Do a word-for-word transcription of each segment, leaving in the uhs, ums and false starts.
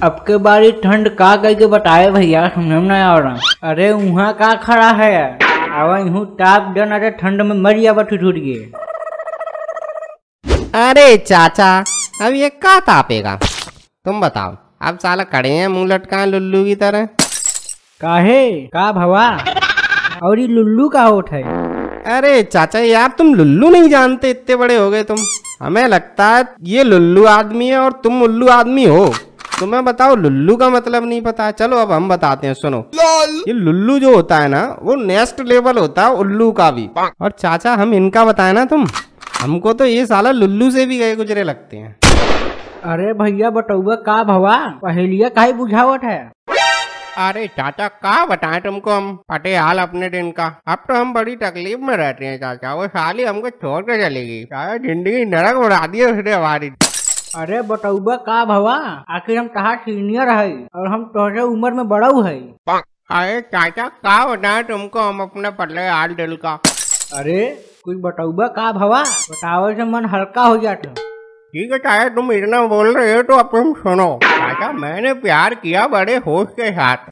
अब के बारी ठंड का कह के बताए भैया, समझ में आ रहा। अरे वहाँ का खड़ा है, अब यूँ टाप डन, अरे ठंड में मर जावा ठुठुर गए। अरे चाचा अब ये का तापेगा, तुम बताओ। अब साला खड़े हैं मुंह लटकाए लुल्लू की तरह। काहे का भवा, और ये लुल्लू का होठ है। अरे चाचा यार तुम लुल्लू नहीं जानते, इतने बड़े हो गए तुम। हमें लगता है ये लुल्लू आदमी है और तुम उल्लू आदमी हो। तुम्हें बताओ लुल्लू का मतलब नहीं पता। चलो अब हम बताते हैं, सुनो। ये लुल्लू जो होता है ना, वो नेक्स्ट लेवल होता है उल्लू का भी। और चाचा हम इनका बताए ना तुम, हमको तो ये साला लुल्लू से भी गए गुजरे लगते हैं। अरे भैया बटौआ का भवा, पहेलिया काहे बुझावट है। अरे चाचा का बताएं तुमको हम, पटे हाल अपने दिन का। अब तो हम बड़ी तकलीफ में रहते हैं चाचा, वो साली हमको छोड़ कर चलेगी। चाचा जिंदगी नरक उड़ा दी उसने हमारी। अरे बटौआ का भवा, आखिर हम कहा सीनियर है और हम तुझे उम्र में बड़ऊ है। अरे चाचा का बताएं तुमको हम अपने पतले हाल दिल का। अरे कोई बटौआ का भवा, बतावे से मन हल्का हो जाता। ठीक है चाचा तुम इतना बोल रहे हो तो अब तुम सुनो। चाचा मैंने प्यार किया बड़े होश के साथ।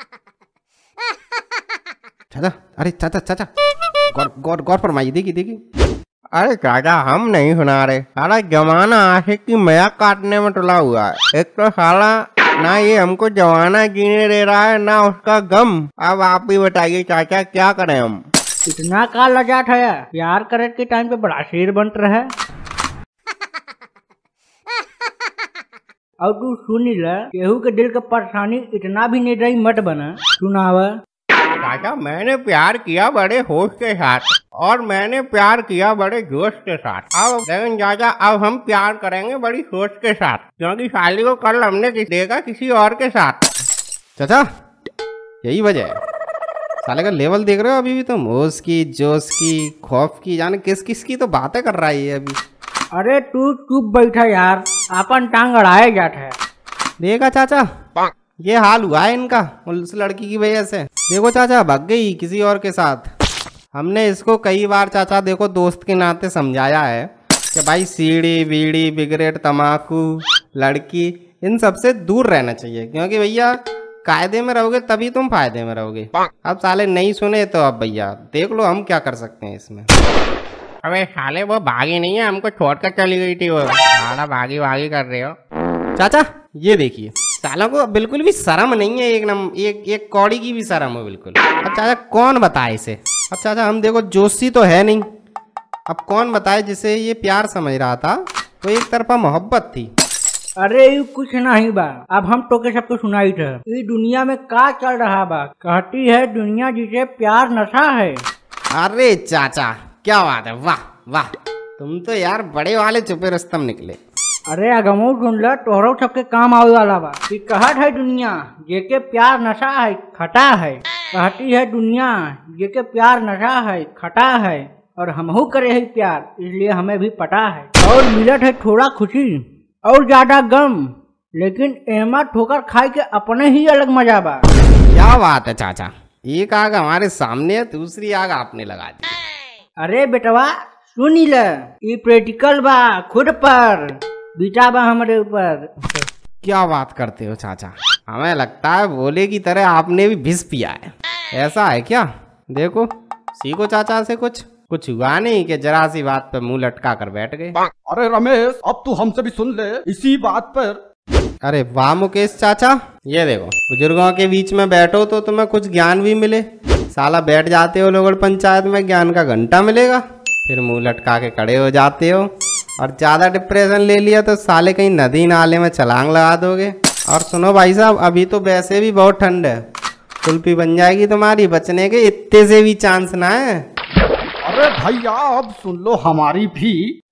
चाचा अरे चाचा चाचा गौर गौर गौर फरमाइए, देखी देखी। अरे चाचा हम नहीं सुना रहे, साला जमाना आशिक की मजाक काटने में तुला हुआ है। एक तो साला ना ये हमको जमाना जीने दे रहा है ना उसका गम। अब आप भी बताइए चाचा क्या करें हम। इतना का लजाट है, प्यार करे के टाइम पे बड़ा शेर बन रहा है। और तू सुन ले, केहू के दिल का परेशानी इतना भी नहीं रही मत बना। सुनावा। चाचा मैंने प्यार किया बड़े होश के साथ और मैंने प्यार किया बड़े जोश के साथ। अब लेकिन चाचा अब हम प्यार करेंगे बड़ी सोच के साथ, क्योंकि साली को कल हमने देखा किसी और के साथ। चाचा यही वजह है, साले का लेवल देख रहे हो अभी भी तुम, होश की जोश की खौफ की, जाने किस किस की तो बातें कर रहा है अभी। अरे तू चुप बैठा यार, अपन टांग अड़ाए जात है। देखा चाचा ये हाल हुआ है इनका उस लड़की की वजह से। देखो चाचा भाग गई किसी और के साथ। हमने इसको कई बार चाचा देखो दोस्त के नाते समझाया है कि भाई सीढ़ी बीड़ी सिगरेट तम्बाकू लड़की इन सब से दूर रहना चाहिए, क्योंकि भैया कायदे में रहोगे तभी तुम फायदे में रहोगे। अब साले नहीं सुने तो अब भैया देख लो हम क्या कर सकते हैं इसमें। अबे साले वो भागी नहीं है, हमको छोड़कर चली गई थी वो। साला भागी भागी कर रहे हो। चाचा ये देखिए सालों को बिल्कुल भी शर्म नहीं है, एक नम एक एक कौड़ी की भी शर्म हो बिल्कुल। अब चाचा कौन बताए इसे। अब चाचा हम देखो जोशी तो है नहीं, अब कौन बताए जिसे ये प्यार समझ रहा था तो एक तरफा मोहब्बत थी। अरे यू कुछ नहीं बा, अब हम तो के सबको सुनाई थे। इस दुनिया में का चल रहा बा, कहती है दुनिया जिसे प्यार नशा है। अरे चाचा क्या बात है, वाह वाह, तुम तो यार बड़े वाले छुपे रुस्तम निकले। अरे अगमो सुन ल, तोहरो सबके काम आवे वाला बा। कि कहत है दुनिया जेके प्यार नशा है खटा है, कहती है दुनिया जेके प्यार नशा है खटा है, और हमहू करे है प्यार इसलिए हमें भी पता है। और मिलत है थोड़ा खुशी और ज्यादा गम, लेकिन एमा ठोकर खाई के अपने ही अलग मजा बा। क्या बात है चाचा, एक आग हमारे सामने है, दूसरी आग आपने लगा दी। अरे बेटवा सुनी ल, ये प्रैक्टिकल बा, खुद पर बीता बा हमारे ऊपर। क्या बात करते हो चाचा, हमें लगता है बोले की तरह आपने भी विष पिया है। ऐसा है क्या? देखो सीखो चाचा से कुछ। कुछ हुआ नहीं कि जरा सी बात पे मुंह लटका कर बैठ गए। अरे रमेश अब तू हमसे भी सुन ले इसी बात पर। अरे वाह मुकेश चाचा, ये देखो बुजुर्गों के बीच में बैठो तो तुम्हें कुछ ज्ञान भी मिले। साला बैठ जाते हो लोग पंचायत में, ज्ञान का घंटा मिलेगा, फिर मुंह लटका के खड़े हो जाते हो। और ज्यादा डिप्रेशन ले लिया तो साले कहीं नदी नाले में छलांग लगा दोगे। और सुनो भाई साहब, अभी तो वैसे भी बहुत ठंड है, कुल्फी बन जाएगी तुम्हारी, बचने के इतने से भी चांस ना है। अरे भैया अब सुन लो हमारी भी।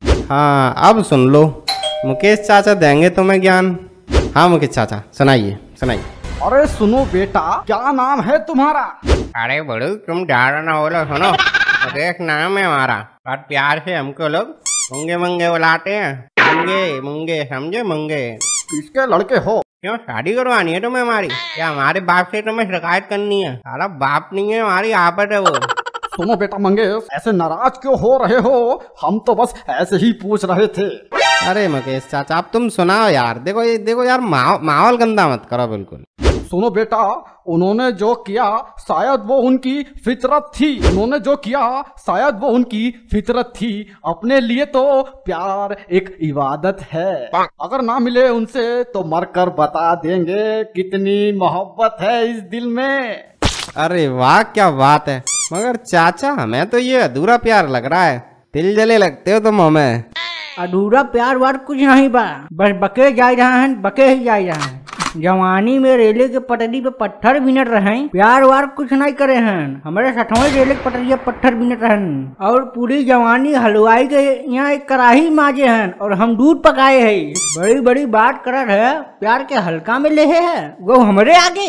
हाँ अब सुन लो, मुकेश चाचा देंगे तुम्हें ज्ञान। हाँ मुकेश चाचा सुनाइए सुनाइए। अरे सुनो बेटा, क्या नाम है तुम्हारा? अरे बड़ू तुम ज्यादा ना बोलो, सुनो मुकेश नाम है हमारा, और प्यार से हमको लोग मुंगे मुंगे बुलाते हैं। मुंगे मुंगे समझे, मुंगे। किसके लड़के हो? क्यों शादी करवानी है तुम्हें हमारी, या हमारे बाप से तुम्हें शिकायत करनी है? सारा बाप नहीं है, हमारी आपत है वो। सुनो बेटा मंगेश, ऐसे नाराज क्यों हो रहे हो? हम तो बस ऐसे ही पूछ रहे थे। अरे मुकेश चाचा अब तुम सुनाओ यार। देखो ये देखो यार, माहौल माहौल गंदा मत करो बिल्कुल। सुनो बेटा, उन्होंने जो किया शायद वो उनकी फितरत थी। उन्होंने जो किया शायद वो उनकी फितरत थी। अपने लिए तो प्यार एक इबादत है। अगर ना मिले उनसे तो मरकर बता देंगे कितनी मोहब्बत है इस दिल में। अरे वाह क्या बात है। मगर चाचा हमें तो ये अधूरा प्यार लग रहा है। दिल जले लगते हो तुम हमें। अधूरा प्यार वार कुछ नहीं बा, बस बके जा रहा है, बके ही जा रहा है। जवानी में रेले के पटरी पे पत्थर बिनट रहे, प्यार वार कुछ नहीं करे हैं। हमारे सठवें रेले के पटरी पे पत्थर बिनट रहे और पूरी जवानी हलवाई के यहाँ एक कड़ाही माजे हैं और हम दूध पकाए है। बड़ी बड़ी बात कर है, प्यार के हल्का में ले है वो हमारे आगे।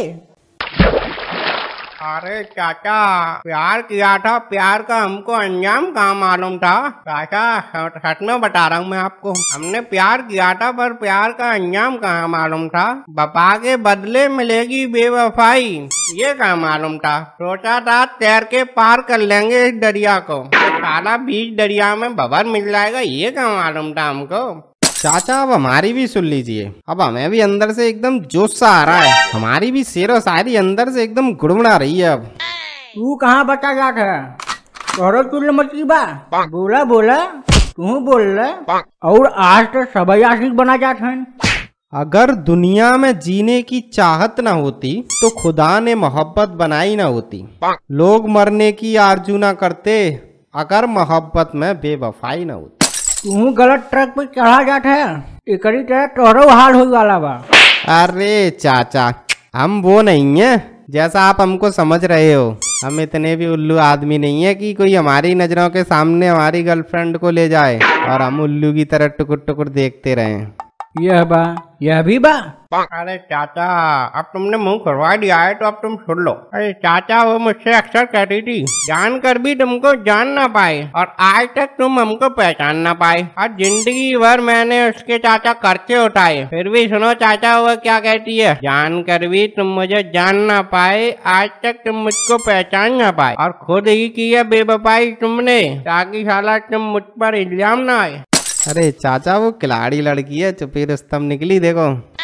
अरे चाचा प्यार किया था, प्यार का हमको अंजाम कहाँ मालूम था। चाचा सच में बता रहा हूँ मैं आपको, हमने प्यार किया था पर प्यार का अंजाम कहाँ मालूम था। वफा के बदले मिलेगी बेवफाई, ये कहाँ मालूम था। सोचा था तैर के पार कर लेंगे इस दरिया को, साला बीच दरिया में बबर मिल जाएगा, ये कहाँ मालूम था हमको। चाचा अब हमारी भी सुन लीजिए, अब हमें भी अंदर से एकदम जोश सा आ रहा है। हमारी भी शेरो शायरी अंदर से एकदम गुड़गुड़ा रही है। अब तू कहाँ बचा जाता है, तोरो चुल मची बा, बोला बोला तू बोल रहा। और आज तो सब आशिक बना जाते हैं। अगर दुनिया में जीने की चाहत न होती तो खुदा ने मोहब्बत बनाई न होती। लोग मरने की आरजू न करते अगर मोहब्बत में बेवफाई न होती। तू गलत ट्रक पे चढ़ा जाता है, एकरी तरह तोरो हाल हो वाला बा। अरे चाचा हम वो नहीं है जैसा आप हमको समझ रहे हो। हम इतने भी उल्लू आदमी नहीं है कि कोई हमारी नजरों के सामने हमारी गर्लफ्रेंड को ले जाए और हम उल्लू की तरह टुकुर टुकुर देखते रहें। यह बा यह भी बा। अरे चाचा अब तुमने मुंह खुलवा दिया है तो अब तुम सुन लो। अरे चाचा वो मुझसे अक्सर कहती थी जानकर भी तुमको जान ना पाए और आज तक तुम हमको पहचान ना पाए। और जिंदगी भर मैंने उसके चाचा खर्चे उठाए, फिर भी सुनो चाचा वो क्या कहती है, जानकर भी तुम मुझे जान ना पाए, आज तक तुम मुझको पहचान ना पाए और खुद ही की है बेवफाई तुमने, ताकि साला तुम मुझ पर इल्जाम ना आए। अरे चाचा वो खिलाड़ी लड़की है, चुपी रुस्तम निकली देखो।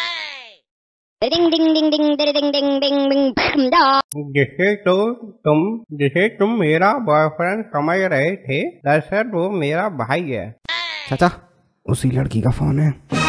जिसे तो तुम जिसे तुम मेरा बॉयफ्रेंड समझ रहे थे, दरअसल वो मेरा भाई है। चाचा उसी लड़की का फोन है।